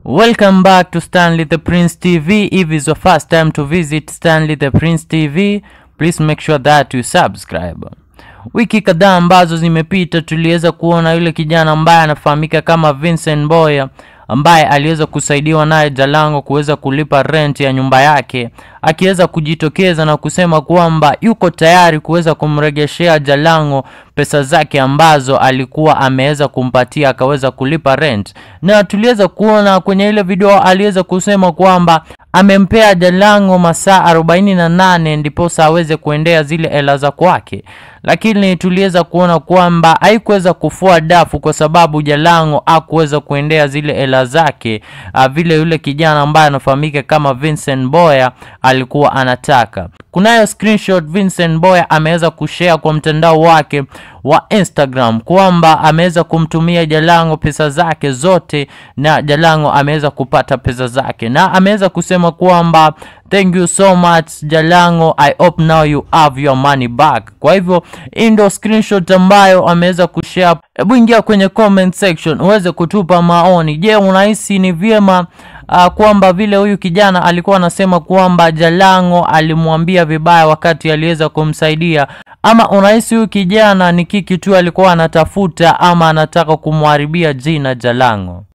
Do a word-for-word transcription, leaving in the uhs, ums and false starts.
Welcome back to Stanley the Prince T V. If it's your first time to visit Stanley the Prince T V, please make sure that you subscribe. Wiki kadhaa ambazo zimepita tuliweza kuona yule kijana ambaye anafahamika kama Vincent Mboya ambaye aliweza kusaidiwa naye Jalango kuweza kulipa rent ya nyumba yake, akiweza kujitokeza na kusema kwamba yuko tayari kuweza kumregeshea Jalango pesa zake ambazo alikuwa ameweza kumpatia akaweza kulipa rent. Na tuliweza kuona kwenye ile video aliweza kusema kwamba amempea Jalango masaa arobaini na nane ndipo aweze kuendea zile hela za kwake, lakini tuliweza kuona kwamba haikuweza kufua dafu kwa sababu Jalango hakuweza kuendea zile hela zake vile yule kijana ambaye anafahamika kama Vincent Mboya alikuwa anataka. Kunayo screenshot Vincent Mboya ameweza kushare kwa mtandao wake wa Instagram kwamba ameweza kumtumia Jalango pesa zake zote na Jalango ameweza kupata pesa zake, na ameweza kusema kwamba thank you so much Jalango, I hope now you have your money back. Kwa hivyo hii ndio screenshot ambayo ameweza kushare. Hebu ingia kwenye comment section uweze kutupa maoni. Je, unahisi ni vyema uh, kwamba vile huyu kijana alikuwa anasema kwamba Jalango alimwambia vibaya wakati aliweza kumsaidia, ama unahisi huyu kijana ni kiki tu alikuwa anatafuta ama anataka kumharibia jina Jalango?